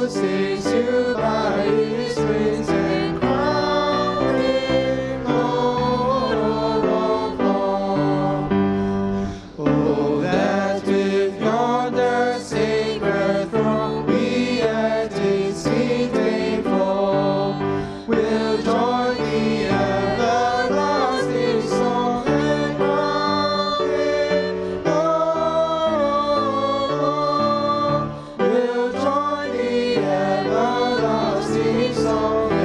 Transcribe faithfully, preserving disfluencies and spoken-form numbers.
saves you by his grace and crown him Lord of all. Oh, that with yonder sacred throne we at his feet may fall, we'll join the everlasting song and crown him Lord of all. We'll join the everlasting song